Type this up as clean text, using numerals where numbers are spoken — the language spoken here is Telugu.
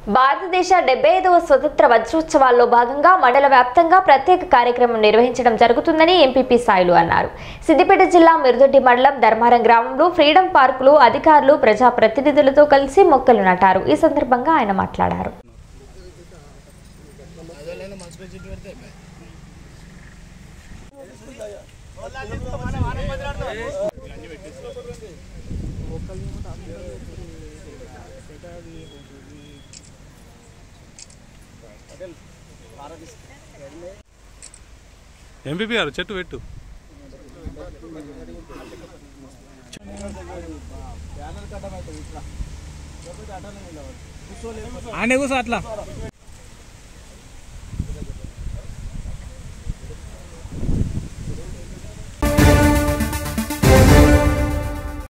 భారతదేశ 75వ స్వతంత్ర వజ్రోత్సవాల్లో భాగంగా మండల వ్యాప్తంగా ప్రత్యేక కార్యక్రమం నిర్వహించడం జరుగుతుందని ఎంపీపీ సాయిలు అన్నారు. సిద్దిపేట జిల్లా మిరుదొడ్డి మండలం ధర్మారం గ్రామంలో ఫ్రీడమ్ పార్కులో అధికారులు ప్రజాప్రతినిధులతో కలిసి మొక్కలు నాటారు. ఈ సందర్భంగా ఆయన మాట్లాడారు. ఎంపీపీ గారు చెట్టు పెట్టు ఆనే కూర్చో అట్లా.